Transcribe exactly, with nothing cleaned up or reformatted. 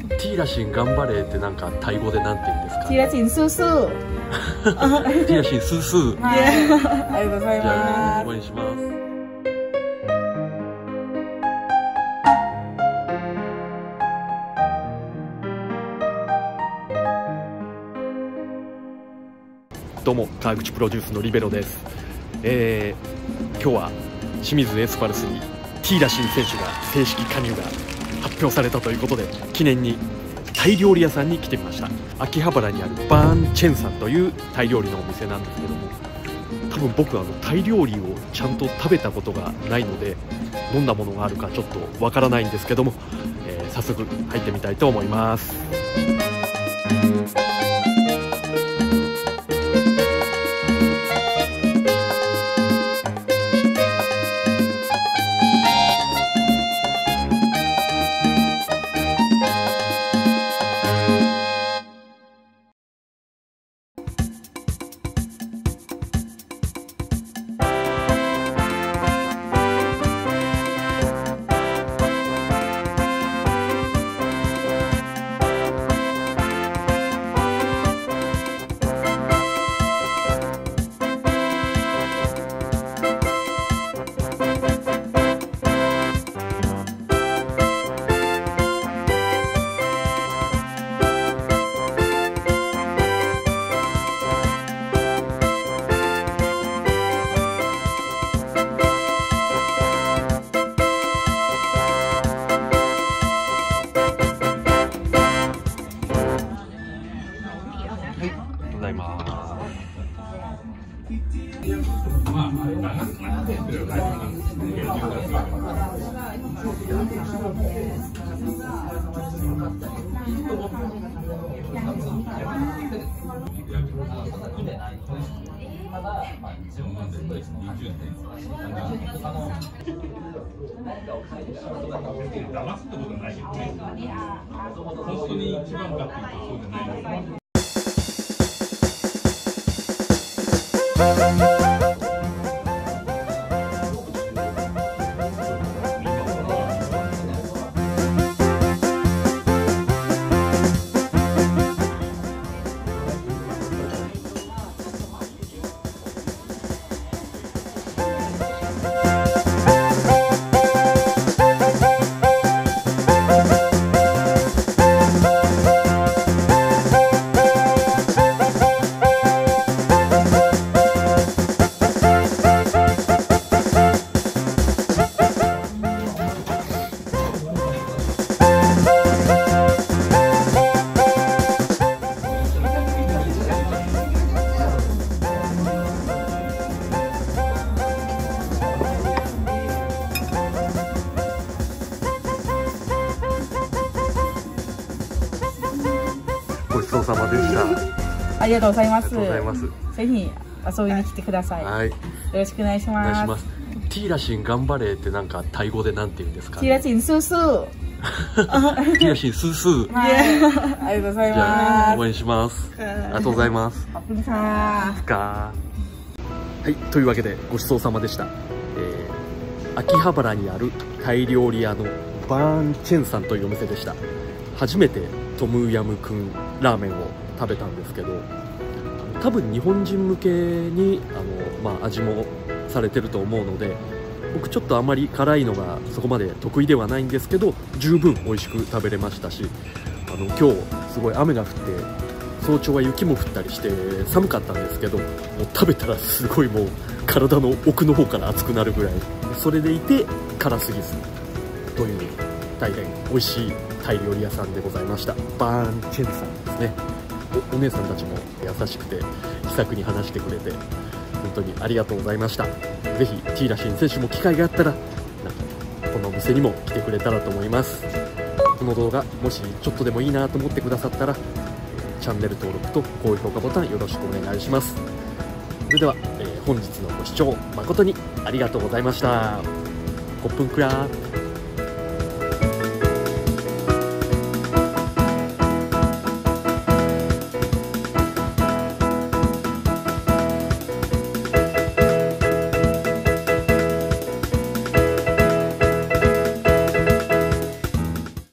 ティーラシン頑張れってなんかタイ語でなんて言うんですか？ ティーラシンスースー。 ティーラシンスースー。 はい、ありがとうございじゃます。 あ応援します。どうも川口プロデュースのリベロです。えー、今日は清水エスパルスにティーラシン選手が正式加入が発表されたということで、記念にタイ料理屋さんに来てみました。秋葉原にあるバーンチェンさんというタイ料理のお店なんですけども、多分僕あのタイ料理をちゃんと食べたことがないので、どんなものがあるかちょっとわからないんですけども、えー、早速入ってみたいと思います。ございます。 騙すってことはないけどね。本当に一番かっていうとそうじゃないの。 ごちそうさまでした。 ありがとうございます。 ありがとうございます。 ぜひ遊びに来てください。 はい。よよろしくお願いしお願いしま。 ますす。ティーラシン頑張れってなんかタイ語でなんて言うんですか？ ティーラシンスースー。 ティーラシンスースー。 はい、ありがとうございじゃあま応援します。ありがとうございます。 す。ありがとうございます。 かはい、というわけでごちそうさまでした。えー、秋葉原にあるタイ料理屋のバーンチェンさんというお店でした。初めてトムヤムクンラーメンを食べたんですけど、多分日本人向けにあの、まあ、味もされてると思うので、僕ちょっとあまり辛いのがそこまで得意ではないんですけど、十分美味しく食べれましたし、あの今日すごい雨が降って早朝は雪も降ったりして寒かったんですけど、もう食べたらすごいもう体の奥の方から熱くなるぐらい、それでいて辛すぎずという大変美味しいタイ料理屋さんでございました。バーンチェンさんですね。 お, お姉さんたちも優しくて気さくに話してくれて本当にありがとうございました。ぜひティーラシン選手も機会があったらなんかこのお店にも来てくれたらと思います。この動画もしちょっとでもいいなと思ってくださったらチャンネル登録と高評価ボタンよろしくお願いします。それでは、えー、本日のご視聴誠にありがとうございました。コップンクラー